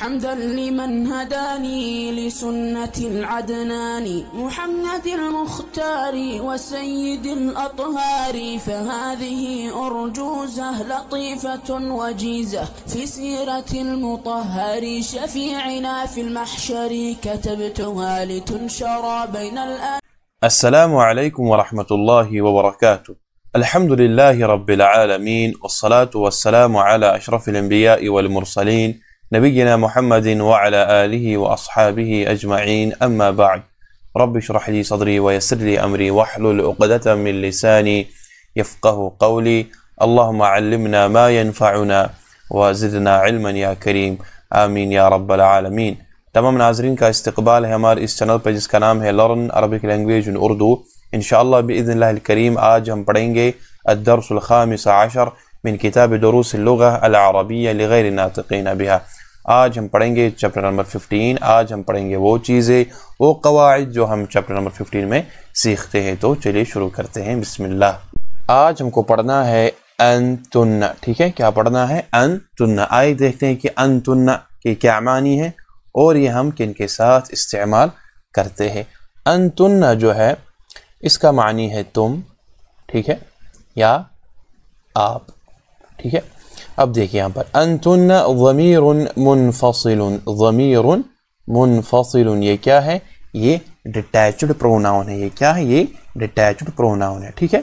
حمدا لمن هداني لسنة العدنان محمد المختار وسيد الأطهار فهذه أرجوزة لطيفة وجيزة في سيرة المطهر شفيعنا في المحشر كتبتها لتنشر بين الآن. السلام عليكم ورحمة الله وبركاته. الحمد لله رب العالمين والصلاة والسلام على أشرف الأنبياء والمرسلين نبينا محمد وعلى آله وأصحابه أجمعين أما بعد. رب اشرح لي صدري ويسر لي أمري واحلل عقدة من لساني يفقه قولي. اللهم علمنا ما ينفعنا وزدنا علما يا كريم آمین یا رب العالمین. تمام ناظرین کا استقبال ہے ہمارے اس چینل پہ جس کا نام ہے learn Arabic language in Urdu. انشاءاللہ بإذن اللہ الکریم آج ہم پڑھیں گے الدرس الخامس عشر من کتاب دروس اللغة العربية لغیر الناطقین بها. آج ہم پڑھیں گے چیپٹر نمبر 15. آج ہم پڑھیں گے وہ چیزیں، وہ قواعد جو ہم چیپٹر نمبر 15 میں سیکھتے ہیں. تو چلیے شروع کرتے ہیں. بسم اللہ. آج ہم کو پڑھنا ہے انتن. ٹھیک ہے، کیا پڑھنا ہے؟ انتن. آئے دیکھتے ہیں کہ انتن کی کیا معنی ہے اور یہ ہم کن کے ساتھ استعمال کرتے ہیں. انتن جو ہے اس کا معنی ہے تم، ٹھیک ہے، یا آپ. ٹھیک ہے، اب دیکھیں یہاں پر انتن ضمیر منفصل. ضمیر منفصل یہ کیا ہے؟ یہ ڈیٹیچڈ پروناؤن ہے. یہ کیا ہے؟ یہ ڈیٹیچڈ پروناؤن ہے. ٹھیک ہے.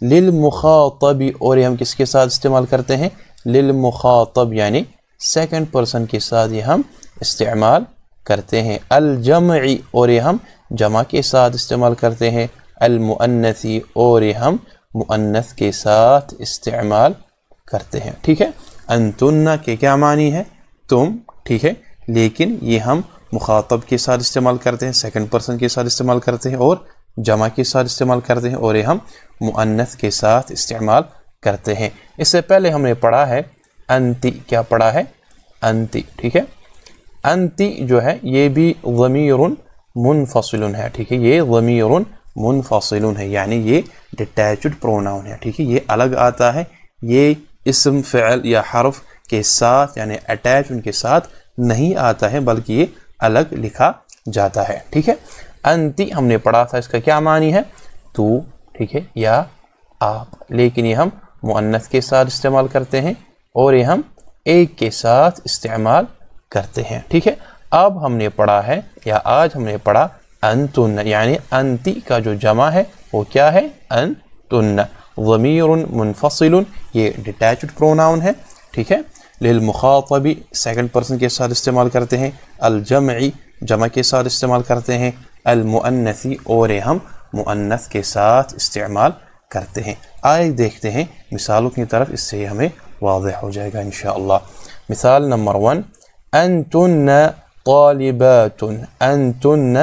للمخاطب، اور یہ ہم کس کے ساتھ استعمال کرتے ہیں؟ للمخاطب یعنی سیکنڈ پرسن کے ساتھ یہ ہم استعمال کرتے ہیں. الجمعی، اور یہ ہم جمع کے ساتھ استعمال کرتے ہیں. المؤنثی، اور یہ ہم مؤنث کے ساتھ استعمال کرتے ہیں. ٹھیک ہے. انتن کے کیا معنی ہے؟ تم. ٹھیک ہے، لیکن یہ ہم مخاطب کے ساتھ استعمال کرتے ہیں، سیکنڈ پرسن کے ساتھ استعمال کرتے ہیں، اور جمع کے ساتھ استعمال کرتے ہیں، اور یہ ہم مؤنث کے ساتھ استعمال کرتے ہیں. اس سے پہلے ہم نے پڑھا ہے انتی. کیا پڑھا ہے؟ انتی. ٹھیک ہے. انتی جو ہے یہ بھی ضمیر منفصل ہے. ٹھیک ہے، یہ ضمیر منفصل ہے یعنی یہ ڈیٹیچڈ پروناؤن ہے. ٹھیک ہے، یہ الگ آتا ہے. یہ اسم، فعل یا حرف کے ساتھ یعنی اٹیچ ان کے ساتھ نہیں آتا ہے، بلکہ یہ الگ لکھا جاتا ہے. ٹھیک ہے. انتی ہم نے پڑھا تھا، اس کا کیا معنی ہے؟ تو. ٹھیک ہے، یا آپ. لیکن یہ ہم مؤنث کے ساتھ استعمال کرتے ہیں اور یہ ہم ایک کے ساتھ استعمال کرتے ہیں. ٹھیک ہے. اب ہم نے پڑھا ہے، یا آج ہم نے پڑھا انتن یعنی انتی کا جو جمع ہے وہ کیا ہے؟ انتن. ضمیر منفصل یہ ڈیٹیچڈ پروناؤن ہے. ٹھیک ہے. للمخاطب سیکنڈ پرسن کے ساتھ استعمال کرتے ہیں. الجمعی جمع کے ساتھ استعمال کرتے ہیں. المؤنثی اور یہ ہم مؤنث کے ساتھ استعمال کرتے ہیں. آئے دیکھتے ہیں مثالوں کی طرف، اس سے ہمیں واضح ہو جائے گا انشاءاللہ. مثال نمبر 1 انتن طالبات. انتن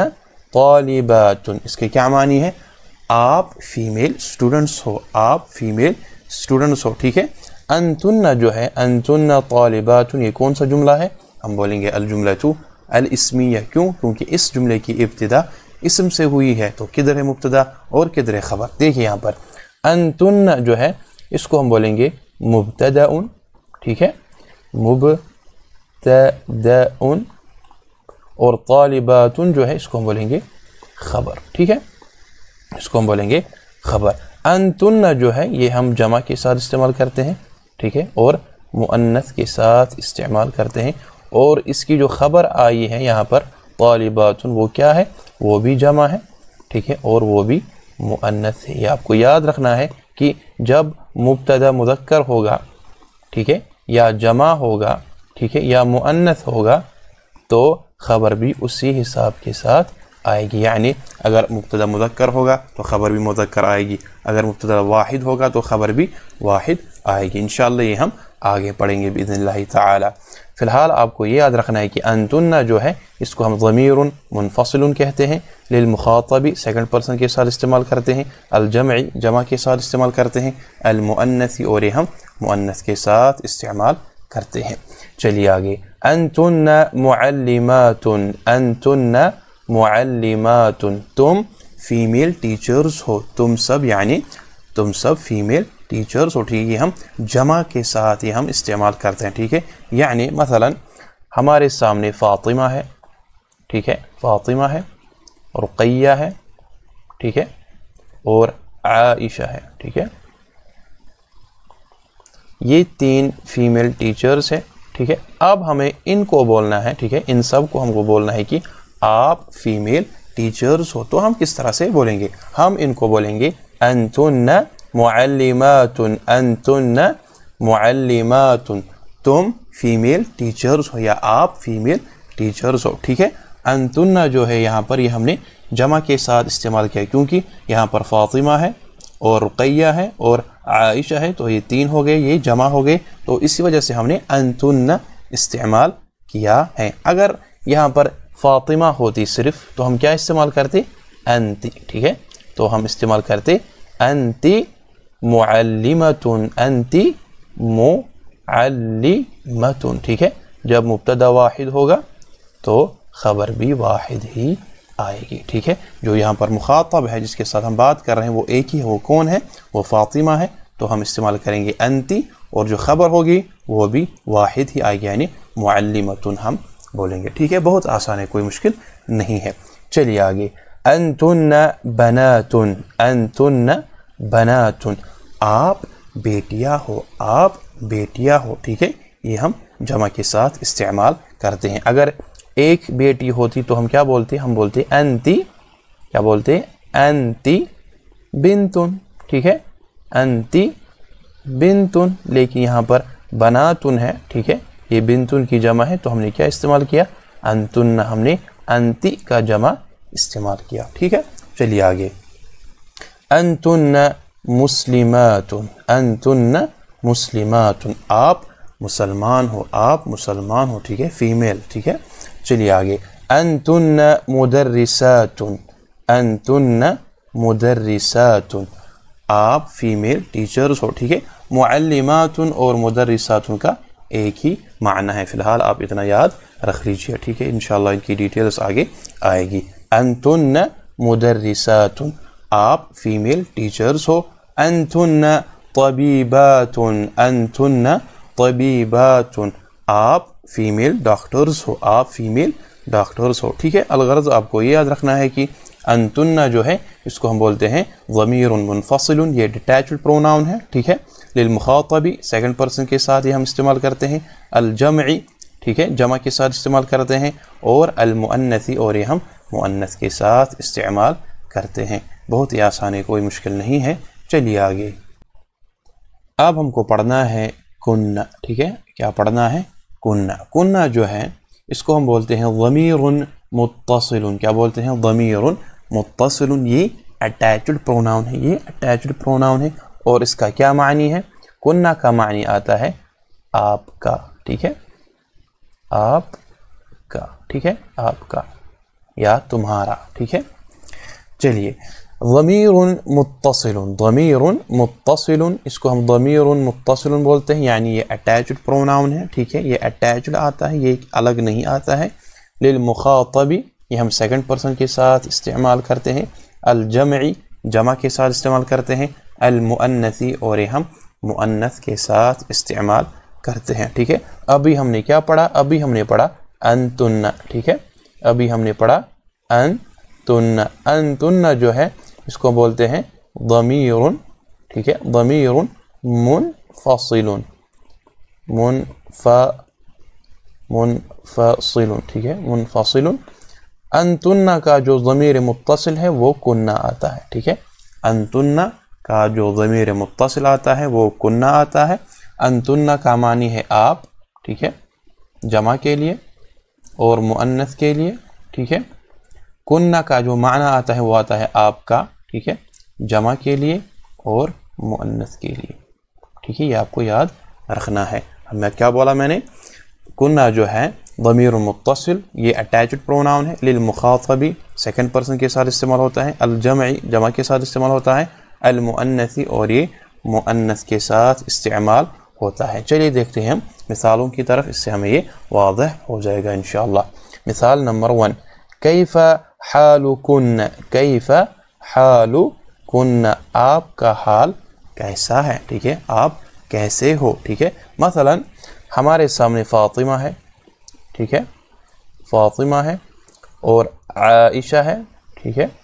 طالبات اس کے کیا معنی ہے؟ آپ فیمیل اسٹوڈنٹس ہو. آپ فیمیل اسٹوڈنٹس ہو. ٹھیک ہے. انتن جو ہے انتن طالبات یہ کون سا جملہ ہے؟ ہم بولیں گے الجملۃ الاسمیہ. کیوں؟ کیونکہ اس جملے کی ابتدا اسم سے ہوئی ہے. تو کدھر ہے مبتدا اور کدھر ہے خبر؟ دیکھیں یہاں پر انتن جو ہے اس کو ہم بولیں گے مبتدا. ٹھیک ہے، مبتدا. اور طالبات جو ہے اس کو ہم بولیں گے خبر. ٹھیک ہے، اس کو ہم بولیں گے خبر. انتن جو ہے یہ ہم جمع کے ساتھ استعمال کرتے ہیں. ٹھیک ہے، اور مؤنث کے ساتھ استعمال کرتے ہیں. اور اس کی جو خبر آئی ہے یہاں پر طالبات وہ کیا ہے؟ وہ بھی جمع ہے. ٹھیک ہے، اور وہ بھی مؤنث ہے. یہ آپ کو یاد رکھنا ہے کہ جب مبتدا مذکر ہوگا، ٹھیک ہے، یا جمع ہوگا، ٹھیک ہے، یا مؤنث ہوگا تو خبر بھی اسی حساب کے ساتھ آئے گی. یعنی اگر مبتدا مذکر ہوگا تو خبر بھی مذکر آئے گی، اگر مبتدا واحد ہوگا تو خبر بھی واحد آئے گی. انشاءاللہ یہ ہم آگے پڑھیں گے باذن اللہ تعالی. فی الحال آپ کو یہ یاد رکھنا ہے کہ انتن جو ہے اس کو ہم ضمیر منفصل کہتے ہیں. للمخاطب سیکنڈ پرسن کے ساتھ استعمال کرتے ہیں. الجمعی جمع کے ساتھ استعمال کرتے ہیں. المؤنثی اور یہ ہم مؤنث کے ساتھ استعمال کرتے ہیں. چلیے آگے. انتن معلمات. انتن معلمات تم فیمیل ٹیچرز ہو. تم سب یعنی تم سب فیمیل ٹیچرز ہو. ٹھیک ہے، یہ ہم جمع کے ساتھ یہ ہم استعمال کرتے ہیں. ٹھیک ہے، یعنی مثلا ہمارے سامنے فاطمہ ہے، ٹھیک ہے، فاطمہ ہے، رقیہ ہے، ٹھیک ہے، اور عائشہ ہے، ٹھیک ہے، یہ 3 فیمیل ٹیچرز ہیں، ٹھیک ہے۔ اب ہمیں ان کو بولنا ہے، ٹھیک ہے، ان سب کو ہم کو بولنا ہے کہ آپ فیمیل ٹیچرز ہو، تو ہم کس طرح سے بولیں گے؟ ہم ان کو بولیں گے انتن معلمات، انتن معلمات، تم فیمیل ٹیچرز ہو یا آپ فیمیل ٹیچرز ہو، ٹھیک ہے۔ انتن جو ہے یہاں پر یہ ہم نے جمع کے ساتھ استعمال کیا کیونکہ یہاں پر فاطمہ ہے اور رقیہ ہے اور عائشہ ہے، تو یہ 3 ہو گئے، یہ جمع ہو گئے، تو اسی وجہ سے ہم نے انتن استعمال کیا ہے۔ اگر یہاں پر فاطمہ ہوتی صرف تو ہم کیا استعمال کرتے؟ انتی، ٹھیک ہے، تو ہم استعمال کرتے انتی معلمۃ، انتی معلمۃ، ٹھیک ہے۔ جب مبتدا واحد ہوگا تو خبر بھی واحد ہی آئے گی، ٹھیک ہے۔ جو یہاں پر مخاطب ہے جس کے ساتھ ہم بات کر رہے ہیں وہ ایک ہی ہے، وہ کون ہے؟ وہ فاطمہ ہے، تو ہم استعمال کریں گے انتی، اور جو خبر ہوگی وہ بھی واحد ہی آئے گی، یعنی معلمۃ ہم بولیں گے، ٹھیک ہے۔ بہت آسان ہے، کوئی مشکل نہیں ہے۔ چلیے آگے، انتن بنات، انتن بنات، آپ بیٹیاں ہو، آپ بیٹیاں ہو، ٹھیک ہے، یہ ہم جمع کے ساتھ استعمال کرتے ہیں۔ اگر ایک بیٹی ہوتی تو ہم کیا بولتے؟ ہم بولتے انتی، کیا بولتے؟ انتی بنتن، ٹھیک ہے، انتی بنتن، لیکن یہاں پر بناتن ہے، ٹھیک ہے، یہ بنتن کی جمع ہے، تو ہم نے کیا استعمال کیا؟ انتن، ہم نے انتی کا جمع استعمال کیا، ٹھیک ہے۔ چلیے آگے، انتن مسلمات، انتن مسلمات، آپ مسلمان ہو، آپ مسلمان ہو، ٹھیک ہے، فیمیل، ٹھیک ہے۔ چلیے آگے، انتن مدرسات، انتن مدرسات، آپ فیمیل ٹیچرز ہو، ٹھیک ہے۔ معلمات اور مدرسات کا ایک ہی معنی ہے، فی الحال آپ اتنا یاد رکھ لیجیے، ٹھیک ہے، انشاءاللہ ان کی ڈیٹیلز آگے آئے گی۔ انتن مدرسات، آپ فیمیل ٹیچرز ہو۔ انتن طبیبات، انتن طبیبات، آپ فیمیل ڈاکٹرز ہو، آپ فیمیل ڈاکٹرز ہو، ٹھیک ہے۔ الغرض آپ کو یہ یاد رکھنا ہے کہ انتن جو ہے اس کو ہم بولتے ہیں ضمیر منفصل، یہ ڈیٹیچڈ پروناؤن ہے، ٹھیک ہے، للمخاطبی، سیکنڈ پرسن کے ساتھ یہ ہم استعمال کرتے ہیں، الجمعی، ٹھیک ہے، جمع کے ساتھ استعمال کرتے ہیں، اور المؤنثی، اور یہ ہم مؤنث کے ساتھ استعمال کرتے ہیں۔ بہت ہی آسان ہے، کوئی مشکل نہیں ہے۔ چلیے آگے، اب ہم کو پڑھنا ہے کنہ، ٹھیک ہے، کیا پڑھنا ہے؟ کنہ۔ کنہ جو ہے اس کو ہم بولتے ہیں ضمیر متصل، کیا بولتے ہیں؟ ضمیر متصل، یہ اٹیچڈ پروناؤن ہے، یہ اٹیچڈ پروناؤن ہے، اور اس کا کیا معنی ہے؟ کنہ کا معنی آتا ہے آپ کا، ٹھیک ہے، آپ کا، ٹھیک ہے، آپ کا یا تمہارا، ٹھیک ہے۔ چلیے، ضمیر متصل، ضمیر متصل، اس کو ہم ضمیر متصل بولتے ہیں، یعنی یہ اٹیچڈ پروناؤن ہے، ٹھیک ہے، یہ اٹیچڈ آتا ہے، یہ الگ نہیں آتا ہے۔ للمخاطبی، یہ ہم سیکنڈ پرسن کے ساتھ استعمال کرتے ہیں۔ الجمعی، جمع کے ساتھ استعمال کرتے ہیں۔ المؤنثی، اور یہ ہم مؤنث کے ساتھ استعمال کرتے ہیں، ٹھیک ہے۔ ابھی ہم نے کیا پڑھا؟ ابھی ہم نے پڑھا انتن، ٹھیک ہے، ابھی ہم نے پڑھا انتن۔ انتن جو ہے اس کو بولتے ہیں ضمیر، ٹھیک ہے، ضمیر منفصل، منفصل، ٹھیک ہے، منفصل۔ انتن کا جو ضمیر متصل ہے وہ کنہ آتا ہے، ٹھیک ہے، انتن کا جو ضمیر متصل آتا ہے وہ کنہ آتا ہے۔ انتن کا معنی ہے آپ، ٹھیک ہے، جمع کے لیے اور مؤنث کے لیے، ٹھیک ہے۔ کنہ کا جو معنی آتا ہے وہ آتا ہے آپ کا، ٹھیک ہے، جمع کے لیے اور مؤنث کے لیے، ٹھیک ہے، یہ آپ کو یاد رکھنا ہے۔ میں کیا بولا میں نے؟ کنہ جو ہے ضمیر متصل، یہ اٹیچڈ پروناؤن ہے، للمخاطبی، سیکنڈ پرسن کے ساتھ استعمال ہوتا ہے، الجمعی، جمع کے ساتھ استعمال ہوتا ہے، المؤنثی، اور یہ مؤنث کے ساتھ استعمال ہوتا ہے۔ چلیے دیکھتے ہیں ہم مثالوں کی طرف، اس سے ہمیں یہ واضح ہو جائے گا انشاءاللہ۔ مثال نمبر 1، کیف حالکن، کیف حالکن، آپ کا حال کیسا ہے، ٹھیک ہے، آپ کیسے ہو، ٹھیک ہے۔ مثلا ہمارے سامنے فاطمہ ہے، ٹھیک ہے، فاطمہ ہے اور عائشہ ہے، ٹھیک ہے،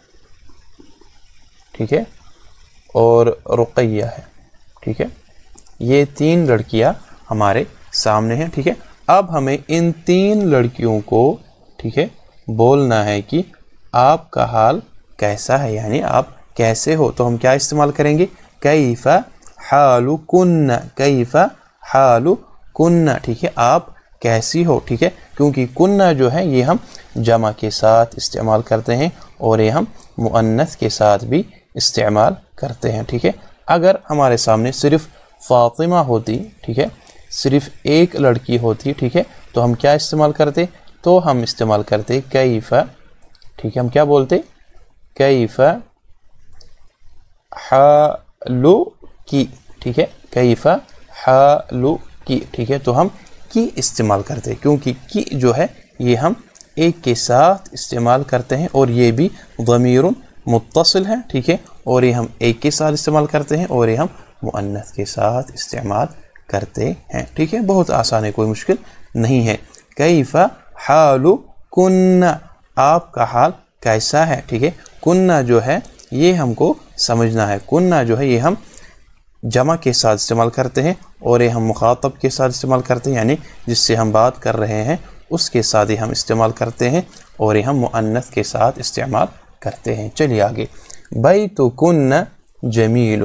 ٹھیک ہے، اور رقیہ ہے، ٹھیک ہے، یہ 3 لڑکیاں ہمارے سامنے ہیں، ٹھیک ہے۔ اب ہمیں ان 3 لڑکیوں کو، ٹھیک ہے، بولنا ہے کہ آپ کا حال کیسا ہے، یعنی آپ کیسے ہو، تو ہم کیا استعمال کریں گے؟ کیف حالکن، کیف حالکن، ٹھیک ہے، آپ کیسی ہو، ٹھیک ہے، کیونکہ کنہ جو ہے یہ ہم جمع کے ساتھ استعمال کرتے ہیں اور یہ ہم مؤنث کے ساتھ بھی استعمال کرتے ہیں، ٹھیک ہے۔ اگر ہمارے سامنے صرف فاطمہ ہوتی، ٹھیک ہے، صرف ایک لڑکی ہوتی، ٹھیک ہے، تو ہم کیا استعمال کرتے؟ تو ہم استعمال کرتے کیف، ٹھیک ہے، ہم کیا بولتے؟ کیف حالکی، ٹھیک ہے، کیف حالکی، ٹھیک ہے، تو ہم کی استعمال کرتے کیونکہ کی جو ہے یہ ہم ایک کے ساتھ استعمال کرتے ہیں اور یہ بھی ضمیر متصل ہے، ٹھیک ہے، اور یہ ہم ایک کے ساتھ استعمال کرتے ہیں اور یہ ہم مؤنث کے ساتھ استعمال کرتے ہیں، ٹھیک ہے، بہت آسان ہے، کوئی مشکل نہیں ہے۔ کیف حالکن، آپ کا حال کیسا ہے، ٹھیک ہے۔ کنہ جو ہے یہ ہم کو سمجھنا ہے، کنہ جو ہے یہ ہم جمع کے ساتھ استعمال کرتے ہیں اور یہ ہم مخاطب کے ساتھ استعمال کرتے ہیں، یعنی جس سے ہم بات کر رہے ہیں اس کے ساتھ ہی ہم استعمال کرتے ہیں اور یہ ہم مؤنث کے ساتھ استعمال کرتے ہیں۔ چلیے آگے، بیتکن جمیل،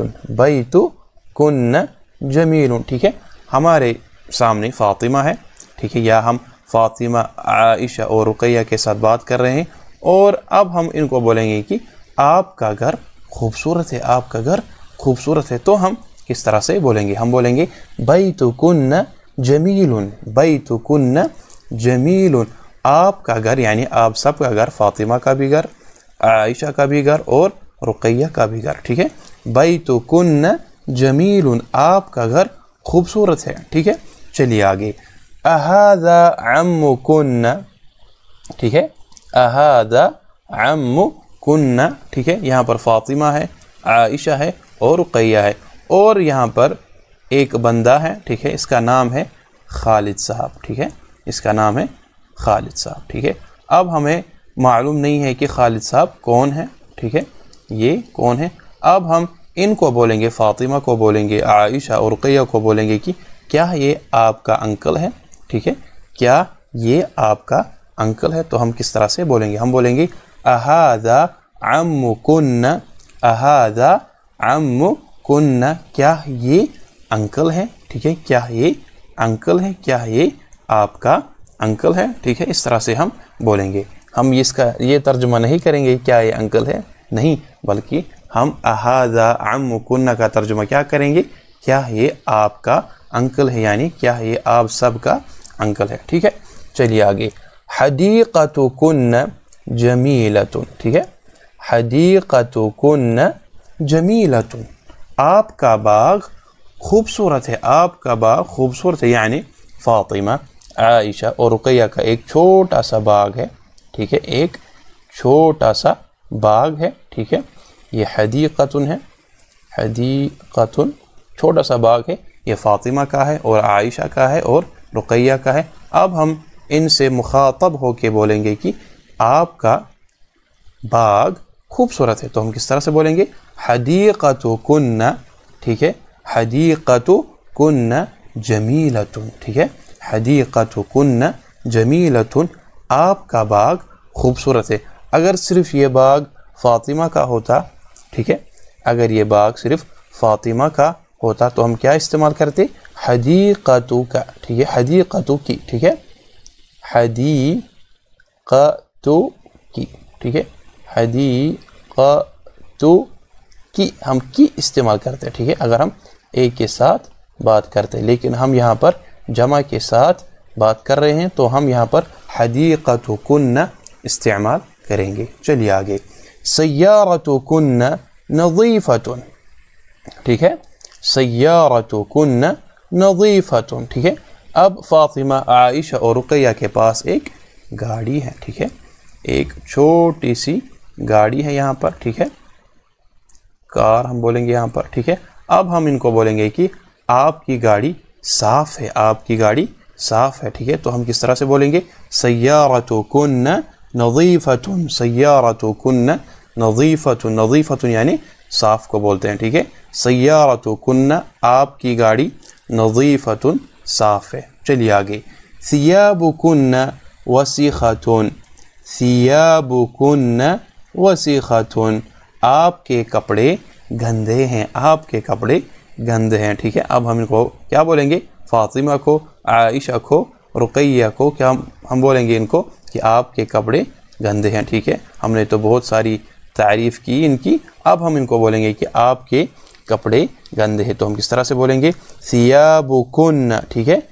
بیتکن جمیل، ٹھیک ہے، ہمارے سامنے فاطمہ ہے، ٹھیک ہے، یا ہم فاطمہ، عائشہ اور رقیہ کے ساتھ بات کر رہے ہیں اور اب ہم ان کو بولیں گے کہ آپ کا گھر خوبصورت ہے، آپ کا گھر خوبصورت ہے، تو ہم کس طرح سے بولیں گے؟ ہم بولیں گے بیتکن جمیل، بیتکن جمیل، آپ کا گھر یعنی آپ سب کا گھر، فاطمہ کا بھی گھر، عائشہ کا بھی گھر اور رقیہ کا بھی گھر، ٹھیک ہے، بیتکن جمیل، آپ کا گھر خوبصورت ہے، ٹھیک ہے۔ چلیے آگے، اہذا عمکن، ٹھیک ہے، اہذا عمکن، ٹھیک ہے، یہاں پر فاطمہ ہے، عائشہ ہے اور رقیہ ہے اور یہاں پر ایک بندہ ہے، ٹھیک ہے، اس کا نام ہے خالد صاحب، ٹھیک ہے، اس کا نام ہے خالد صاحب، ٹھیک ہے۔ اب ہمیں معلوم نہیں ہے کہ خالد صاحب کون ہے، ٹھیک ہے، یہ کون ہے۔ اب ہم ان کو بولیں گے، فاطمہ کو بولیں گے، عائشہ اور رقیہ کو بولیں گے کہ کیا یہ آپ کا انکل ہے، ٹھیک ہے، کیا یہ آپ کا انکل ہے، تو ہم کس طرح سے بولیں گے؟ ہم بولیں گے اہذا عمکن، اہذا عمکن، کیا یہ انکل ہے، ٹھیک ہے، کیا یہ انکل ہے، کیا یہ آپ کا انکل ہے، ٹھیک ہے، اس طرح سے ہم بولیں گے۔ ہم اس کا یہ ترجمہ نہیں کریں گے کیا یہ انکل ہے، نہیں، بلکہ ہم اہذا عمکن کا ترجمہ کیا کریں گے؟ کیا یہ آپ کا انکل ہے، یعنی کیا یہ آپ سب کا انکل ہے، ٹھیک ہے۔ چلیے آگے، حدیقتکن جمیلۃ، ٹھیک ہے، حدیقتکن جمیلۃ، آپ کا باغ خوبصورت ہے، آپ کا باغ خوبصورت ہے، یعنی فاطمہ، عائشہ اور رقیہ کا ایک چھوٹا سا باغ ہے، ٹھیک ہے، ایک چھوٹا سا باغ ہے، ٹھیک ہے، یہ حدیقتن ہے، حدیقتن چھوٹا سا باغ ہے، یہ فاطمہ کا ہے اور عائشہ کا ہے اور رقیہ کا ہے۔ اب ہم ان سے مخاطب ہو کے بولیں گے کہ آپ کا باغ خوبصورت ہے، تو ہم کس طرح سے بولیں گے؟ حدیقتکن، ٹھیک ہے، حدیقتکن جمیلۃ، ٹھیک ہے، حدیقتکن جمیلۃ، آپ کا باغ خوبصورت ہے۔ اگر صرف یہ باغ فاطمہ کا ہوتا، ٹھیک ہے، اگر یہ باغ صرف فاطمہ کا ہوتا تو ہم کیا استعمال کرتے؟ حدیقتو کا، ٹھیک ہے، حدیقتو کی، ٹھیک ہے، حدیقتو کی، ٹھیک ہے، حدیقتو کی، ہم کی استعمال کرتے ہیں، ٹھیک ہے، اگر ہم ایک کے ساتھ بات کرتے ہیں، لیکن ہم یہاں پر جمع کے ساتھ بات کر رہے ہیں تو ہم یہاں پر حدیقتکن استعمال کریں گے۔ چلیے آگے، سیارتکن نظیفۃ، ٹھیک ہے، سیارتکن نظیفۃ، ٹھیک ہے۔ اب فاطمہ، عائشہ اور رقیہ کے پاس ایک گاڑی ہے، ٹھیک ہے، ایک چھوٹی سی گاڑی ہے یہاں پر، ٹھیک ہے، کار ہم بولیں گے یہاں پر، ٹھیک ہے۔ اب ہم ان کو بولیں گے کہ آپ کی گاڑی صاف ہے، آپ کی گاڑی صاف ہے، ٹھیک ہے. تو ہم کس طرح سے بولیں گے؟ سیارتکن نظیفتن، سیارتکن نظیفتن، نظیفتن یعنی صاف کو بولتے ہیں، ٹھیک ہے. سیارتکن آپ کی گاڑی، نظیفتن صاف ہے. چلیے آگے. ثیابکن وسیختن، ثیابکن وسیختن آپ کے کپڑے گندے ہیں، آپ کے کپڑے گندے ہیں، ٹھیک ہے. اب ہم ان کو کیا بولیں گے؟ فاطمہ کو، عائشہ کو، رقیہ کو کیا ہم بولیں گے ان کو کہ آپ کے کپڑے گندے ہیں، ٹھیک ہے. ہم نے تو بہت ساری تعریف کی ان کی، اب ہم ان کو بولیں گے کہ آپ کے کپڑے گندے ہیں. تو ہم کس طرح سے بولیں گے؟ ثیابکن، ٹھیک ہے.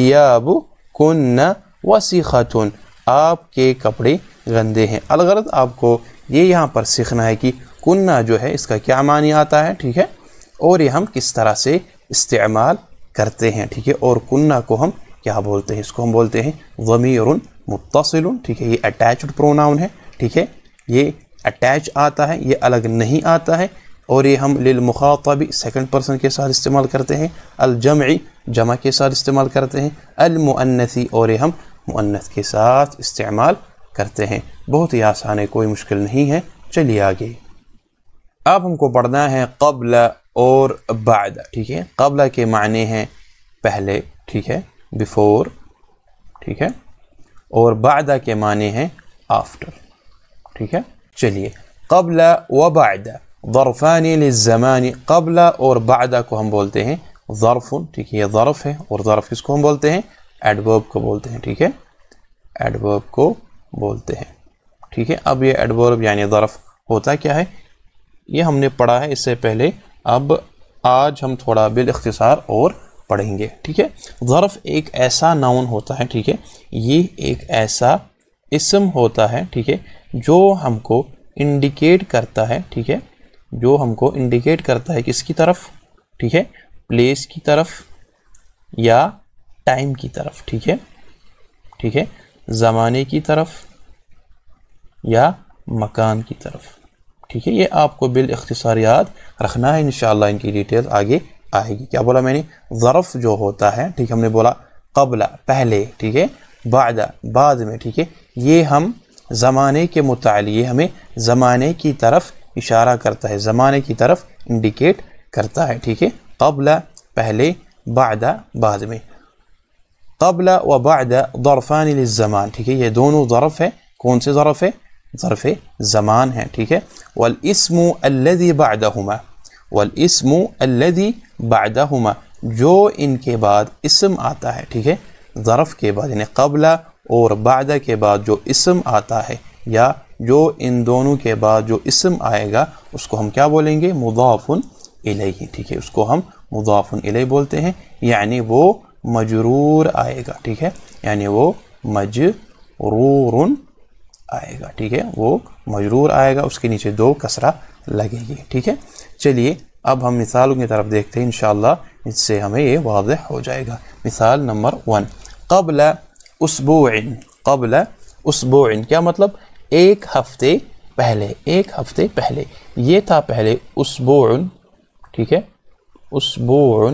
ثیابکن وسیختن آپ کے کپڑے گندے ہیں. الغرض آپ کو یہ یہاں پر سیکھنا ہے کہ کننا جو ہے اس کا کیا معنی آتا ہے، ٹھیک ہے، اور یہ ہم کس طرح سے استعمال کرتے ہیں، ٹھیک ہے. اور کننا کو ہم کیا بولتے ہیں؟ اس کو ہم بولتے ہیں ضمیر متصل، ٹھیک ہے. یہ اٹیچڈ پروناؤن ہے، ٹھیک ہے. یہ اٹیچ آتا ہے، یہ الگ نہیں آتا ہے. اور یہ ہم للمخاطب سیکنڈ پرسن کے ساتھ استعمال کرتے ہیں، الجمعی جمع کے ساتھ استعمال کرتے ہیں، المؤنثی اور یہ ہم مؤنث کے ساتھ استعمال کرتے ہیں. بہت ہی آسان ہے، کوئی مشکل نہیں ہے. چلیے آگے. اب ہم کو پڑھنا ہے قبل اور بعد، ٹھیک ہے. قبل کے معنی ہیں پہلے، ٹھیک ہے، بیفور، ٹھیک ہے. اور بعد کے معنی ہیں آفٹر، ٹھیک ہے. چلیے. قبل و بعد ظرفان للزمان، قبل اور بعد کو ہم بولتے ہیں ظرف، ٹھیک ہے. یہ ظرف ہے، اور ظرف کس کو ہم بولتے ہیں؟ ایڈورب کو بولتے ہیں، ٹھیک ہے. ایڈورب کو بولتے ہیں، ٹھیک ہے. اب یہ ایڈورب یعنی ظرف ہوتا کیا ہے یہ ہم نے پڑھا ہے اس سے پہلے. اب آج ہم تھوڑا بالاختصار اور پڑھیں گے، ٹھیک ہے. ظرف ایک ایسا ناؤن ہوتا ہے، ٹھیک ہے. یہ ایک ایسا اسم ہوتا ہے، ٹھیک ہے، جو ہم کو انڈیکیٹ کرتا ہے، ٹھیک ہے، جو ہم کو انڈیکیٹ کرتا ہے کس کی طرف؟ ٹھیک ہے، پلیس کی طرف یا ٹائم کی طرف، ٹھیک ہے، ٹھیک ہے، زمانے کی طرف یا مکان کی طرف، ٹھیک ہے. یہ آپ کو بالاختصار یاد رکھنا ہے، انشاءاللہ ان کی ڈیٹیل آگے آئے گی. کیا بولا میں نے؟ ظرف جو ہوتا ہے، ٹھیک، ہم نے بولا قبل پہلے، ٹھیک ہے، بعد بعد میں، ٹھیک ہے. یہ ہم زمانے کے متعلق ہمیں زمانے کی طرف اشارہ کرتا ہے، زمانے کی طرف انڈیکیٹ کرتا ہے، ٹھیک ہے. قبل پہلے، بعد بعد میں. قبل و بعد ظرفان للزمان، ٹھیک ہے. یہ دونوں ظرف ہے. کون سے ظرف ہے؟ ظرف زمان ہے، ٹھیک ہے. والاسم الذي بعدهما، والاسم الذي بعدهما جو ان کے بعد اسم آتا ہے، ٹھیک ہے. ظرف کے بعد یعنی قبل اور بعد کے بعد جو اسم آتا ہے یا جو ان دونوں کے بعد جو اسم آئے گا اس کو ہم کیا بولیں گے؟ مضاف الیہ، ٹھیک ہے. اس کو ہم مضاف الیہ بولتے ہیں، یعنی وہ مجرور آئے گا، ٹھیک ہے، یعنی وہ مجرور آئے گا، ٹھیک ہے، وہ مجرور آئے گا، اس کے نیچے دو کسرہ لگے گی، ٹھیک ہے. چلیے اب ہم مثالوں کی طرف دیکھتے ہیں، انشاءاللہ اس سے ہمیں یہ واضح ہو جائے گا. مثال نمبر 1، قبل اسبوع، قبل اسبوع کیا مطلب؟ ایک ہفتے پہلے، ایک ہفتے پہلے. یہ تھا پہلے اسبوع، ٹھیک ہے، اسبوع،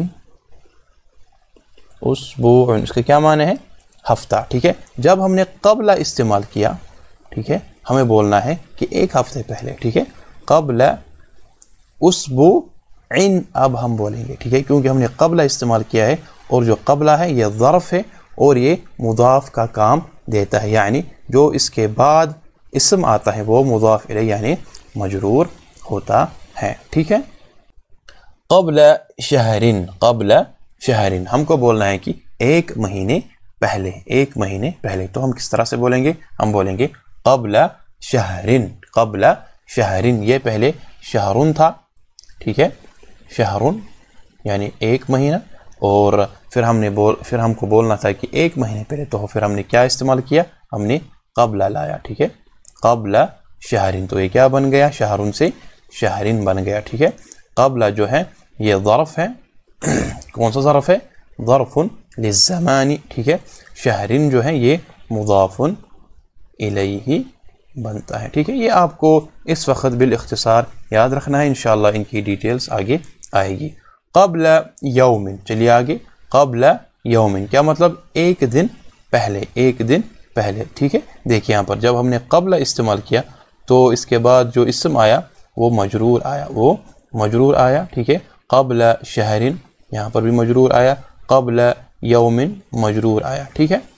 اسبوع اس کا کیا معنی ہے؟ ہفتہ، ٹھیک ہے. جب ہم نے قبل استعمال کیا، ٹھیک ہے، ہمیں بولنا ہے کہ ایک ہفتے پہلے، ٹھیک ہے. قبل اسبوع اب ہم بولیں گے، ٹھیک ہے، کیونکہ ہم نے قبل استعمال کیا ہے، اور جو قبل ہے یہ ظرف ہے اور یہ مضاف کا کام دیتا ہے، یعنی جو اس کے بعد اسم آتا ہے وہ مضاف الیہ یعنی مجرور ہوتا ہے، ٹھیک ہے. قبل شہر، قبل شہر ہم کو بولنا ہے کہ ایک مہینے پہلے، ایک مہینے پہلے. تو ہم کس طرح سے بولیں گے؟ ہم بولیں گے قبل شہر، قبل شہر. یہ پہلے شہرن تھا، ٹھیک ہے، شہرن یعنی ایک مہینہ. اور پھر ہم کو بولنا تھا کہ ایک مہینے پہلے، تو پھر ہم نے کیا استعمال کیا؟ ہم نے قبل لایا، ٹھیک ہے. قبل شہرن، تو یہ کیا بن گیا؟ شہرن سے شہرن بن گیا، ٹھیک ہے. قبل جو ہے یہ ظرف ہے. کون سا ظرف ہے؟ ظرف للزمان، ٹھیک ہے. شہرن جو ہے یہ مضاف الیہ بنتا ہے، ٹھیک ہے. یہ آپ کو اس وقت بالاختصار یاد رکھنا ہے، انشاءاللہ ان کی ڈیٹیلز آگے آئے گی. قبل یوم، چلیے آگے. قبل यौमिन, क्या मतलब एक दिन पहले, एक दिन पहले, ठीक है। देखिए यहाँ पर जब हमने क़ब्ल इस्तेमाल किया तो इसके बाद जो इसम आया वो मजरूर आया, वो मजरूर आया, ठीक है। क़ब्ल शहरिन, यहाँ पर भी मजरूर आया, क़ब्ल यौमिन मजरूर आया, ठीक है।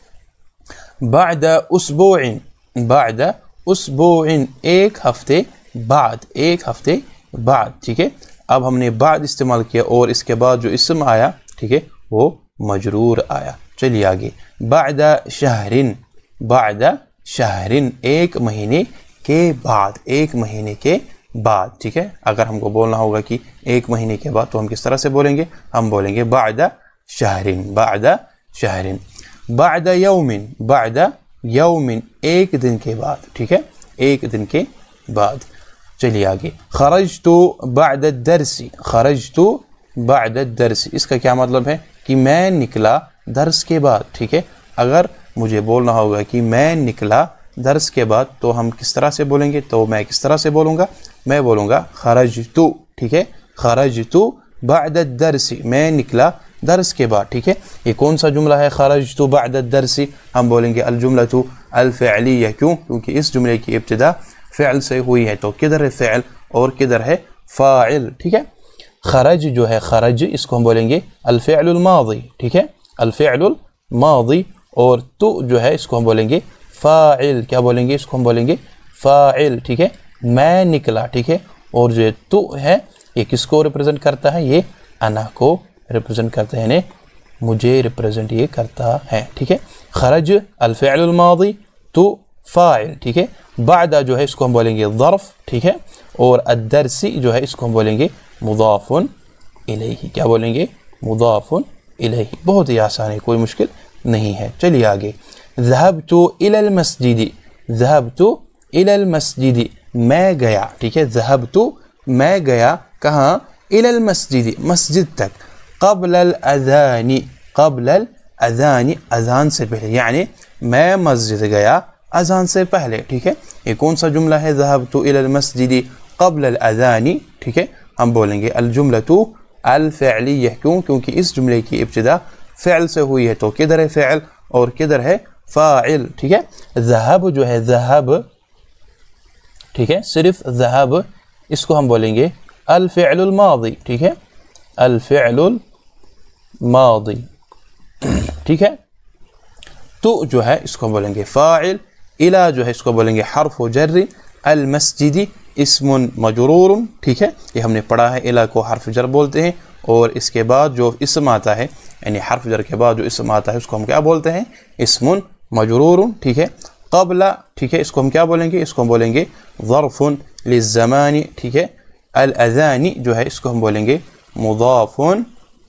बाद उसबुइन, बाद उसबुइन एक हफ्ते बाद, एक हफ्ते बाद, ठीक है। अब हमने बाद इस्तेमाल किया और इसके बाद जो इसम आया, ठीक है, वो मजरूर आया। चलिए आगे, बाद शहरिन, बाद शहरिन एक महीने के बाद, एक महीने के बाद, ठीक है। अगर हमको बोलना होगा कि एक महीने के बाद तो हम किस तरह से बोलेंगे, हम बोलेंगे बाद शहरिन, बाद शहरिन। बाद यौमिन, बाद यौमिन एक दिन के बाद, ठीक है, एक दिन के बाद। चलिए आगे, खरजतु बाद दर्सी, खरजतु बाद दर्सी, इसका क्या मतलब है कि मैं निकला दर्स के बाद, ठीक है। अगर मुझे बोलना होगा कि मैं निकला दर्स के बाद तो हम किस तरह से बोलेंगे, तो मैं किस तरह से बोलूँगा, मैं बोलूँगा खरजतु, ठीक है, खरजतु बाद दर्सी, मैं निकला दर्स के बाद, ठीक है। ये कौन सा जुमला है, खरजतु बाद दर्सी, हम बोलेंगे अल जुमलतु अल फ़िअलिय्या, क्यों, क्योंकि इस जुमले की इब्तिदा फ़िअल से हुई है, तो किधर है फ़िअल और किधर है फ़ाइल, ठीक है। खरज जो है, खरज इसको हम बोलेंगे अल फ़िअलुल माज़ी, ठीक है, अल फ़िअलुल माज़ी। और तु जो है इसको हम बोलेंगे फ़ाइल, क्या बोलेंगे, इसको हम बोलेंगे फ़ाइल, ठीक है। मैं निकला, ठीक है, और जो तु है ये किसको रिप्रेजेंट करता है, ये अना को रिप्रेजेंट करता है, यानी मुझे रिप्रेजेंट ये करता है, ठीक है। खरज अल फ़िअलुल माज़ी, तु फ़ाइल, ठीक है। बादा जो है इसको हम बोलेंगे ज़र्फ़, ठीक है। और अद्दर्सी जो है इसको हम बोलेंगे मुज़ाफ़ुन इलैही, क्या बोलेंगे, मुज़ाफ़ुन इलैही। बहुत ही आसान है, कोई मुश्किल नहीं है। चलिए आगे, ज़हबतु इलल मस्जिदी, ज़हबतु इलल मस्जिदी मैं गया, ठीक है, ज़हबतु मैं गया कहाँ, इलल मस्जिदी मस्जिद तक, क़ब्ल अज़ानी, क़ब्ल अज़ानी अज़ान से पहले, यानी मैं मस्जिद गया अज़ान से पहले, ठीक है। ये कौन सा जुमला है, ज़हबतु इलल मस्जिदी क़ब्ल अज़ानी, ठीक है। हम बोलेंगे अल जुमलतु अल फ़िअलिय्या, क्यों, क्योंकि इस जुमले की इब्तिदा फ़िअल से हुई है, तो किधर है फ़िअल और किधर है फ़ाइल, ठीक है। ज़हब जो है, ज़हब, ठीक है, सिर्फ ज़हब इसको हम बोलेंगे अल फ़िअलुल माज़ी, ठीक है, अल फ़िअलुल माज़ी, ठीक है। तो जो है इसको बोलेंगे फ़ाइल, इला जो है इसको बोलेंगे हर्फ़ जर्र, अल मस्जिदी इस्मुन मजरूर, ठीक है। ये हमने पढ़ा है, इला को हर्फ़ जर बोलते हैं और इसके बाद जो इसम आता है, यानी हर्फ़ जर के बाद जो इसम आता है उसको हम क्या बोलते हैं, इस्मुन मजरूर, ठीक है। क़ब्ला, ठीक है, इसको हम क्या बोलेंगे, इसको हम बोलेंगे ज़र्फ़ुन लिज़्ज़मानी, ठीक है। अल अज़ानी जो है इसको हम बोलेंगे मुज़ाफ़ुन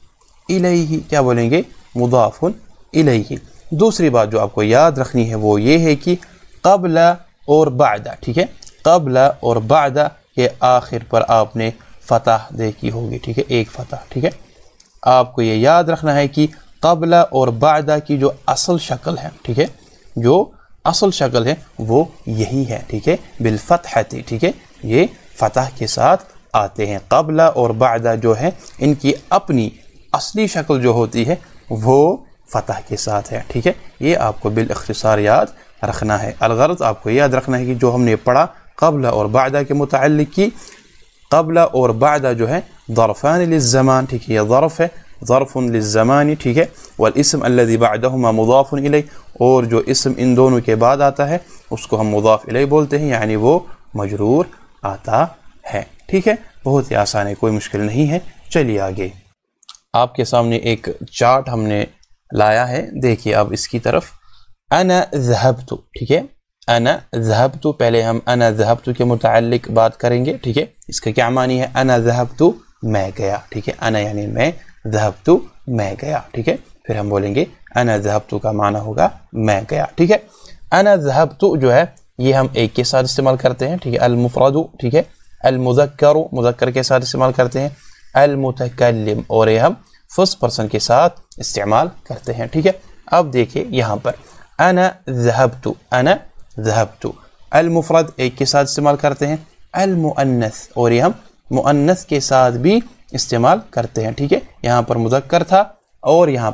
इलैही, क्या बोलेंगे, मुज़ाफ़ुन इलैही। दूसरी बात जो आपको याद रखनी है वो ये है कि क़ब्ला और बादा, ठीक है, क़ब्ला और बादा के आखिर पर आपने फ़तह देखी होगी, ठीक है, एक फ़तह, ठीक है। आपको ये याद रखना है कि क़ब्ला और बादा की जो असल शक्ल है, ठीक है, जो असल शक्ल है वो यही है, ठीक है, बिलफ़तहती, ठीक है, ये फ़तह के साथ आते हैं। क़ब्ला और बादा जो है इनकी अपनी असली शक्ल जो होती है वो फ़तह के साथ है, ठीक है। ये आपको बिल-इख्तिसार याद रखना है। अलगर्ज़ आपको याद रखना है कि जो हमने पढ़ा क़ब्ला और बादा के मुताल्लिक़ की, क़ब्ला और बादा जो है ज़रफ़ान लिज़्ज़मान, ठीक है, ये ज़रफ़ है, ज़रफ़ुन लिज़्ज़मानी, ठीक है। वल इस्म अल्लज़ी बअदहुमा मुज़ाफ़ुन इलैह, और जो इस्म इन दोनों के बाद आता है उसको हम मुज़ाफ़ इलैह बोलते हैं, यानी वो मजरूर आता है, ठीक है। बहुत ही आसान है, कोई मुश्किल नहीं है। चलिए आगे, आपके सामने एक चार्ट हमने लाया है, देखिए अब इसकी तरफ। अना ज़हबतु, ठीक है, अना ज़हबतु, पहले हम अना ज़हबतु के मुताल्लिक़ बात करेंगे, ठीक है। इसका क्या मानी है, अना ज़हबतु मैं गया, ठीक है, अना यानी मैं, ज़हबतु मैं गया, ठीक है। फिर हम बोलेंगे अना ज़हबतु का माना होगा मैं गया, ठीक है। अना ज़हबतु जो है ये हम एक के साथ इस्तेमाल करते हैं, ठीक है, अल मुफ़रदु, ठीक है, अल मुज़क्करु मुज़क्कर के साथ इस्तेमाल करते हैं, अल मुतकल्लिम और ये हम फर्स्ट पर्सन के साथ इस्तेमाल करते हैं, ठीक है। अब देखिए यहाँ पर अना ज़हबतु, अना ज़हबतु, अल मुफ़रद एक के साथ इस्तेमाल करते हैं, अल मुअन्नस और ये हम मुअन्नस के साथ भी इस्तेमाल करते हैं, ठीक है। यहाँ पर मुज़क्कर था और यहाँ पर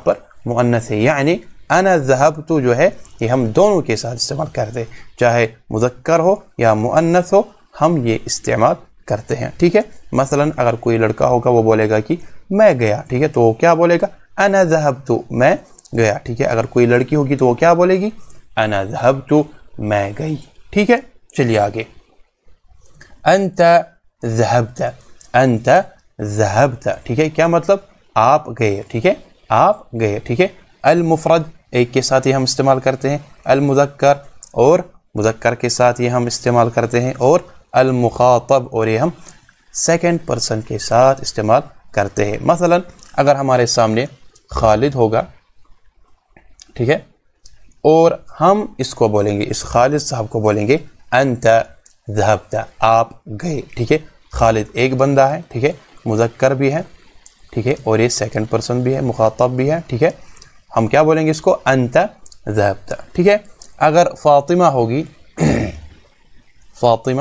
मुअन्नस है, यानी अना ज़हबतु जो है ये हम दोनों के साथ इस्तेमाल करते हैं, चाहे मुज़क्कर हो या मुअन्नस हो, हम ये इस्तेमाल करते हैं। ठीक है, मसलन अगर कोई लड़का होगा वो बोलेगा कि मैं गया, ठीक है, तो वो क्या बोलेगा, अना ज़हबतु, मैं गया। ठीक है, अगर कोई लड़की होगी तो वो क्या बोलेगी, अना ज़हबतु, मैं गई। ठीक है, चलिए आगे, अंत ज़हबत, अंत ज़हबत, ठीक है, क्या मतलब, आप गए। ठीक है, आप गए। ठीक है, अल मुफरद एक के साथ ये हम इस्तेमाल करते हैं, अल मुज़क्कर और मुज़क्कर के साथ ये हम इस्तेमाल करते हैं, और अल मुखातब और ये हम सेकंड पर्सन के साथ इस्तेमाल करते हैं। मसलन अगर हमारे सामने खालिद होगा, ठीक है, और हम इसको बोलेंगे, इस खालिद साहब को बोलेंगे अंत ज़हबत, आप गए। ठीक है, खालिद एक बंदा है, ठीक है, मुज़क्कर भी है, ठीक है, और ये सेकंड पर्सन भी है, मुखातब भी है। ठीक है, हम क्या बोलेंगे इसको, अंत ज़हबत। ठीक है, अगर फातिमा होगी फातिमा,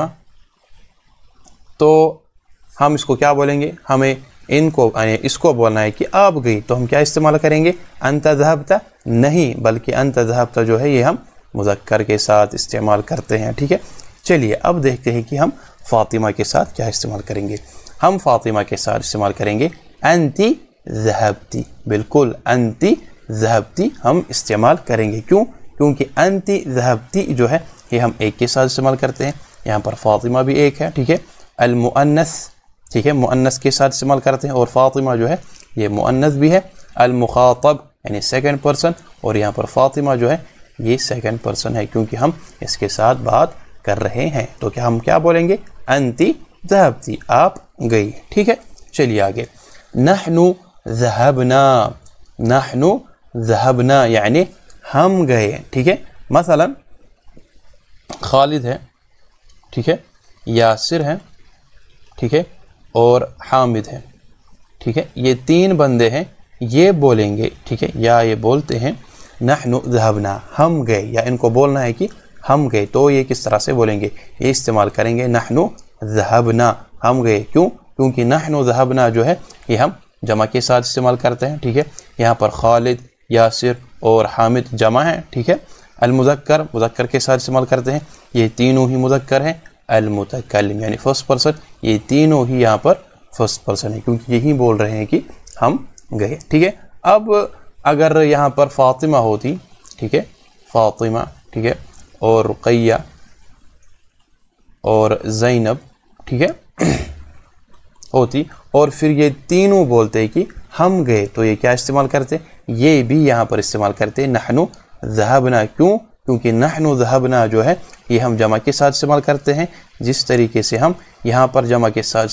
तो हम इसको क्या बोलेंगे, हमें इनको इसको बोलना है कि आप गई, तो हम क्या इस्तेमाल करेंगे, अंत ज़हबत नहीं, बल्कि अंत ज़हबत जो है ये हम मुज़क्कर के साथ इस्तेमाल करते हैं। ठीक है, चलिए अब देखते हैं कि हम फातिमा के साथ क्या इस्तेमाल करेंगे। हम फातिमा के साथ इस्तेमाल करेंगे अंती ज़हबती, बिल्कुल अंती ज़हबती हम इस्तेमाल करेंगे। क्यों, क्योंकि अंती ज़हबती जो है ये हम एक के साथ इस्तेमाल करते हैं, यहाँ पर फातिमा भी एक है। ठीक है, अल मुअन्नस, ठीक है, मुअन्नस के साथ इस्तेमाल करते हैं, और फातिमा जो है ये मुअन्नस भी है। अल मुखातब यानी सेकंड पर्सन, और यहाँ पर फातिमा जो है ये सेकंड पर्सन है, क्योंकि हम इसके साथ बात कर रहे हैं। तो क्या हम क्या बोलेंगे, अंती ज़हबती, आप गई। ठीक है, चलिए आगे, नहनु ज़हबना, नहनु ज़हबना यानी हम गए। ठीक है, मसलन खालिद है, ठीक है, यासिर है, ठीक है, और हामिद है। ठीक है, ये तीन बंदे हैं, ये बोलेंगे, ठीक है, या ये बोलते हैं नहनु ज़हबना, हम गए, या इनको बोलना है कि हम गए, तो ये किस तरह से बोलेंगे, ये इस्तेमाल करेंगे नहनु ज़हबना, हम गए। क्यों, क्योंकि नहनु ज़हबना जो है ये हम जमा के साथ इस्तेमाल करते हैं। ठीक है, यहाँ पर खालिद, यासिर और हामिद जमा है। ठीक है, अल मुज़क्कर मुज़क्कर के साथ इस्तेमाल करते हैं, ये तीनों ही मुज़क्कर हैं। अल मुतकल्लिम यानी फर्स्ट पर्सन, ये तीनों ही यहाँ पर फर्स्ट पर्सन है, क्योंकि यही बोल रहे हैं कि हम गए। ठीक है, अब अगर यहाँ पर फातिमा होती, ठीक है, फातिमा, ठीक है, और रुक़ैया और ज़ैनब, ठीक है, होती, और फिर ये तीनों बोलते हैं कि हम गए, तो ये क्या इस्तेमाल करते, ये भी यहाँ पर इस्तेमाल करते नहनु ज़हबना। क्यों, क्योंकि नहनु ज़हबना जो है ये हम जमा के साथ इस्तेमाल करते हैं, जिस तरीके से हम यहाँ पर जमा के साथ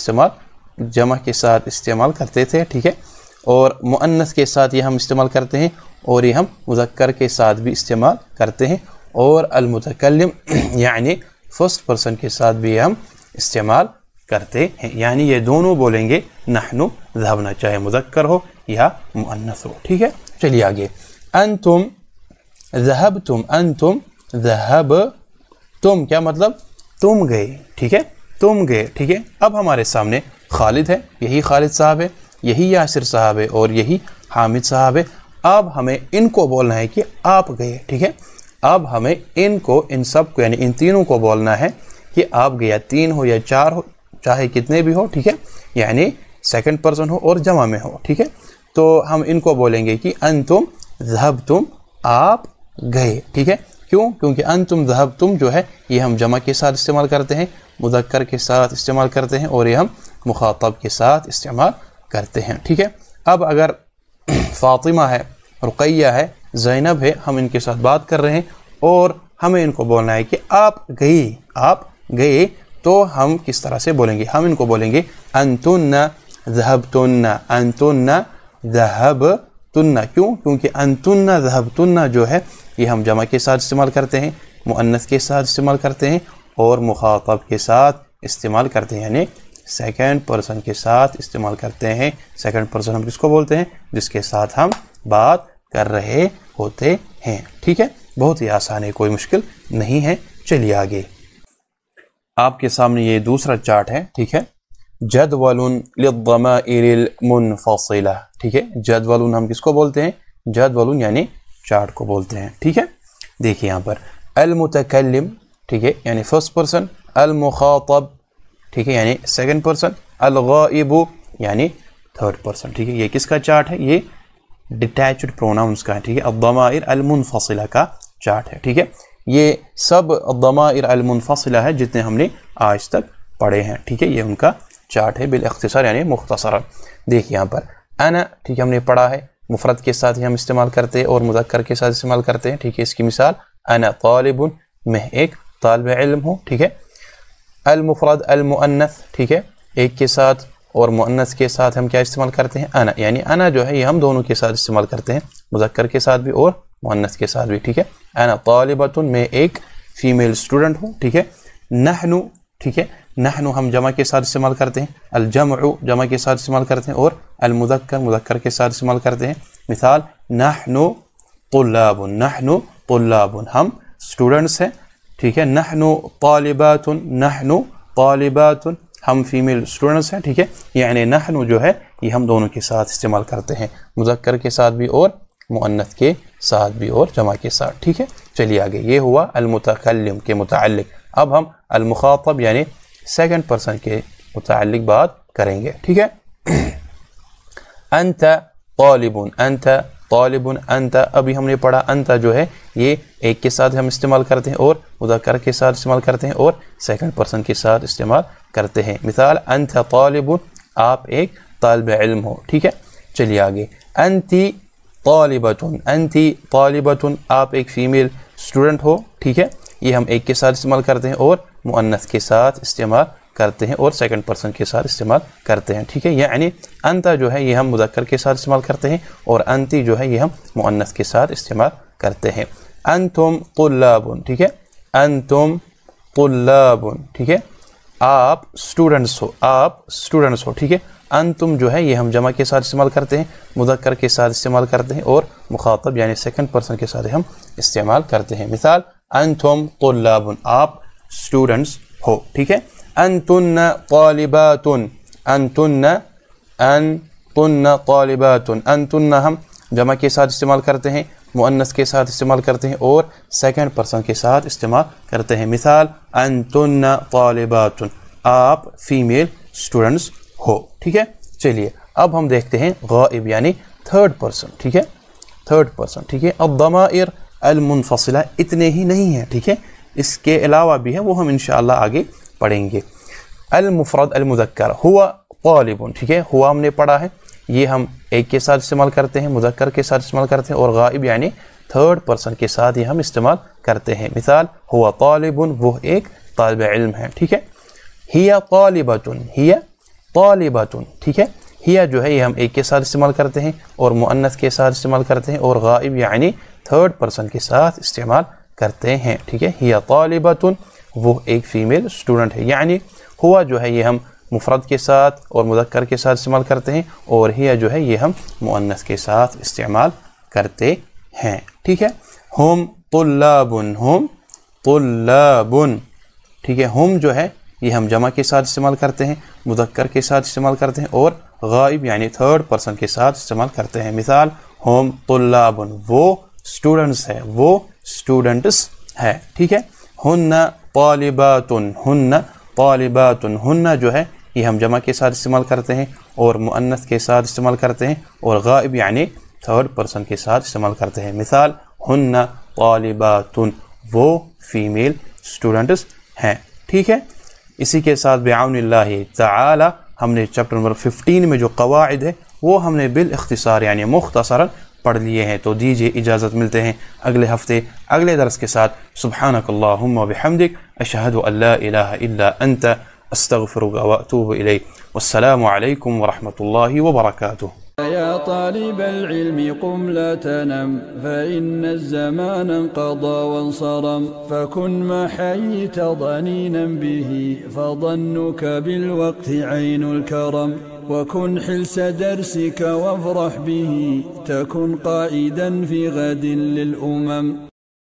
इस्तेमाल करते थे। ठीक है, और मुअन्नस के साथ ये हम इस्तेमाल करते हैं, और ये हम मुज़क्कर के साथ भी इस्तेमाल करते हैं, और अल मुतकल्लिम यानी फर्स्ट पर्सन के साथ भी हम इस्तेमाल करते हैं, यानी ये दोनों बोलेंगे नहनु ज़हबना, चाहे मुज़क्कर हो या मुअन्नस हो। ठीक है, चलिए आगे, अंतुम ज़हबतुम, अंतुम ज़हबतुम क्या मतलब, तुम गए। ठीक है, तुम गए। ठीक है, अब हमारे सामने खालिद है, यही खालिद साहब है, यही यासिर साहब है, और यही हामिद साहब है। अब हमें इनको बोलना है कि आप गए। ठीक है, अब हमें इनको, इन सब को यानी इन तीनों को बोलना है कि आप गया, तीन हो या चार हो, चाहे कितने भी हो। ठीक है, यानी सेकंड पर्सन हो और जमा में हो। ठीक है, तो हम इनको बोलेंगे कि अंतुम ज़हबतुम, आप गए। ठीक है, क्यों, क्योंकि अंतुम ज़हबतुम जो है ये हम जमा के साथ इस्तेमाल करते हैं, मुज़क्कर के साथ इस्तेमाल करते हैं, और ये हम मुखातब के साथ इस्तेमाल करते हैं। ठीक है, अब अगर फातिमा है, रुक़ैया है, ज़ैनब है, हम इनके साथ बात कर रहे हैं, और हमें इनको बोलना है कि आप गई, आप गए, तो हम किस तरह से बोलेंगे, हम इनको बोलेंगे अंतुन्ना ज़हबतुन्ना, अंतुन्ना ज़हबतुन्ना। क्यों, क्योंकि अंतुन्ना ज़हबतुन्ना जो है ये हम जमा के साथ इस्तेमाल करते हैं, मुअन्नस के साथ इस्तेमाल करते हैं, और मुखातब के साथ इस्तेमाल करते हैं, यानी सेकंड पर्सन के साथ इस्तेमाल करते हैं। सेकंड पर्सन हम किसको बोलते हैं, जिसके साथ हम बात कर रहे होते हैं। ठीक है, बहुत ही आसान है, कोई मुश्किल नहीं है। चलिए आगे, आपके सामने ये दूसरा चार्ट है। ठीक है, जदवलुन लिद्दमाइरिल मुनफसिला। ठीक है, जदवलुन हम किसको बोलते हैं, جدول یعنی چارٹ کو بولتے ہیں. ٹھیک ہے, دیکھیے یہاں پر المتکلم, ٹھیک ہے, یعنی فرسٹ پرسن, المخاطب, ٹھیک ہے, یعنی سیکنڈ پرسن, الغائب یعنی تھرڈ پرسن. ٹھیک ہے, یہ کس کا چارٹ ہے؟ یہ ڈیٹیچڈ پروناؤنس کا ہے. ٹھیک ہے, الضمائر المنفصلہ کا چارٹ ہے. ٹھیک ہے, یہ سب الضمائر المنفصلہ ہے جتنے ہم نے آج تک پڑھے ہیں. ٹھیک ہے, یہ ان کا چارٹ ہے بالاختصار یعنی مختصرا. دیکھیے یہاں پر انا, ٹھیک ہے, ہم نے پڑھا ہے مفرد کے ساتھ ہی ہم استعمال کرتے ہیں اور مذکر کے ساتھ استعمال کرتے ہیں. ٹھیک ہے, اس کی مثال انا طالب, میں ایک طالب علم ہوں. ٹھیک ہے, المفرد المؤنث, ٹھیک ہے, ایک کے ساتھ اور مؤنث کے ساتھ ہم کیا استعمال کرتے ہیں؟ انا, یعنی انا جو ہے یہ ہم دونوں کے ساتھ استعمال کرتے ہیں, مذکر کے ساتھ بھی اور مؤنث کے ساتھ بھی. ٹھیک ہے, انا طالبۃ, میں ایک فیمیل اسٹوڈنٹ ہوں. ٹھیک ہے, نحن, ٹھیک ہے, نحن ہم جمع کے ساتھ استعمال کرتے ہیں, الجمع جمع کے ساتھ استعمال کرتے ہیں اور المذکر مذکر کے ساتھ استعمال کرتے ہیں. مثال نحن طلاب, نحن طلاب ہم اسٹوڈنٹس ہیں. ٹھیک ہے, نحن طالبات, نحن طالبات ہم فیمیل اسٹوڈنٹس ہیں. ٹھیک ہے, یعنی نحن جو ہے یہ ہم دونوں کے ساتھ استعمال کرتے ہیں, مذکر کے ساتھ بھی اور مؤنث کے ساتھ بھی اور جمع کے ساتھ. ٹھیک ہے, چلیے آگے. یہ ہوا المتکلم کے متعلق. اب ہم المخاطب یعنی سیکنڈ پرسن کے متعلق بات کریں گے. ٹھیک ہے, انت طالب, انت طالب, انت ابھی ہم نے پڑھا انت جو ہے یہ ایک کے ساتھ ہم استعمال کرتے ہیں اور مذکر کے ساتھ استعمال کرتے ہیں اور سیکنڈ پرسن کے ساتھ استعمال کرتے ہیں. مثال انت طالب, آپ ایک طالب علم ہو. ٹھیک ہے, چلیے آگے. انتی طالبۃ, انتی طالبۃ, آپ ایک فیمیل اسٹوڈنٹ ہو. ٹھیک ہے, یہ ہم ایک کے ساتھ استعمال کرتے ہیں اور مؤنث کے ساتھ استعمال کرتے ہیں اور سیکنڈ پرسن کے ساتھ استعمال کرتے ہیں. ٹھیک ہے, یعنی انت جو ہے یہ ہم مذکر کے ساتھ استعمال کرتے ہیں اور انتی جو ہے یہ ہم مؤنث کے ساتھ استعمال کرتے ہیں. انتم طلاب, ٹھیک ہے, انتم طلاب, ٹھیک ہے, آپ اسٹوڈنٹس ہو, آپ اسٹوڈنٹس ہو. ٹھیک ہے, انتم جو ہے یہ ہم جمع کے ساتھ استعمال کرتے ہیں, مذکر کے ساتھ استعمال کرتے ہیں اور مخاطب یعنی سیکنڈ پرسن کے ساتھ ہم استعمال کرتے ہیں. مثال انتم طلاب, آپ اسٹوڈنٹس ہو. ٹھیک ہے, انتن طالبات, انتن طالبات, انتن ہم جمع کے ساتھ استعمال کرتے ہیں, مؤنث کے ساتھ استعمال کرتے ہیں اور سیکنڈ پرسن کے ساتھ استعمال کرتے ہیں. مثال انتن طالبات, آپ فیمیل اسٹوڈنٹس ہو. ٹھیک ہے, چلیے اب ہم دیکھتے ہیں غائب یعنی تھرڈ پرسن. ٹھیک ہے, تھرڈ پرسن. ٹھیک ہے, الضمائر المنفصلہ اتنے ہی نہیں ہیں. ٹھیک ہے, اس کے علاوہ بھی ہے, وہ ہم انشاءاللہ آگے پڑھیں گے. المفرد المذکر, ہوا طالب, ٹھیک ہے, ہوا ہم نے پڑھا ہے, یہ ہم ایک کے ساتھ استعمال کرتے ہیں, مذکر کے ساتھ استعمال کرتے ہیں اور غائب یعنی تھرڈ پرسن کے ساتھ یہ ہم استعمال کرتے ہیں. مثال ہوا طالب, وہ ایک طالب علم ہے. ٹھیک ہے, ہی طالبۃ, ہی طالبۃ, ٹھیک ہے, ہی جو ہے یہ ہم ایک کے ساتھ استعمال کرتے ہیں اور مؤنث کے ساتھ استعمال کرتے ہیں اور غائب یعنی تھرڈ پرسن کے ساتھ استعمال کرتے ہیں. ٹھیک ہے, ہی طالبۃ, وہ ایک فیمیل اسٹوڈنٹ ہے. یعنی ہوا جو ہے یہ ہم مفرد کے ساتھ اور مذکر کے ساتھ استعمال کرتے ہیں اور ہی جو ہے یہ ہم مؤنث کے ساتھ استعمال کرتے ہیں. ٹھیک ہے, ہم طلاب, ہم طلاب, ٹھیک ہے, ہم جو ہے یہ ہم جمع کے ساتھ استعمال کرتے ہیں, مذکر کے ساتھ استعمال کرتے ہیں اور غائب یعنی تھرڈ پرسن کے ساتھ استعمال کرتے ہیں. مثال ہم طلاب, وہ اسٹوڈنٹس ہے, وہ اسٹوڈنٹس ہے. ٹھیک ہے, ہن طالبات, ہن طالبات, ہن جو ہے یہ ہم جمع کے ساتھ استعمال کرتے ہیں اور مؤنث کے ساتھ استعمال کرتے ہیں اور غائب یعنی تھرڈ پرسن کے ساتھ استعمال کرتے ہیں. مثال ہن طالبات, وہ فیمیل اسٹوڈنٹس ہیں. ٹھیک ہے, اسی کے ساتھ بعون اللہ تعالی ہم نے چیپٹر نمبر 15 میں جو قواعد ہے وہ ہم نے بالاختصار یعنی مختصراً پڑھ لیے ہیں. تو دیجیے اجازت, ملتے ہیں اگلے ہفتے اگلے درس کے ساتھ. سبحانک اللہم و بحمدک, اشہد ان لا الہ الا انت, استغفرک و اتوب الیک. والسلام علیکم ورحمۃ اللہ وبرکاتہ. يا طالب العلم قم لا تنم فإن الزمان انقضى وانصرم فكن ما حييت ضنينا به فظنك بالوقت عين الكرم وكن حلس درسك وافرح به تكن قائدا في غد للأمم.